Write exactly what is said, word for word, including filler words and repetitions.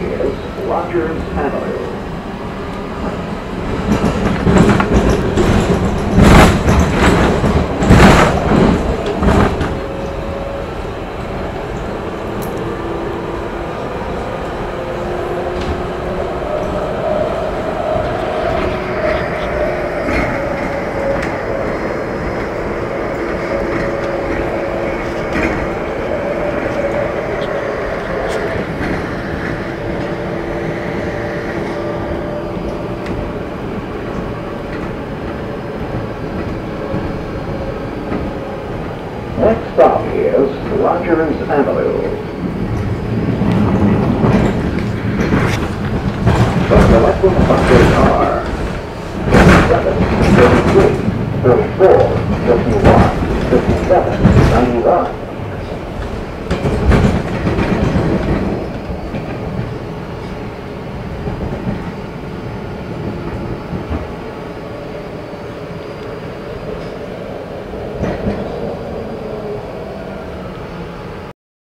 is Rogers Avenue. Next stop is Rogers Avenue. The selected buses are seven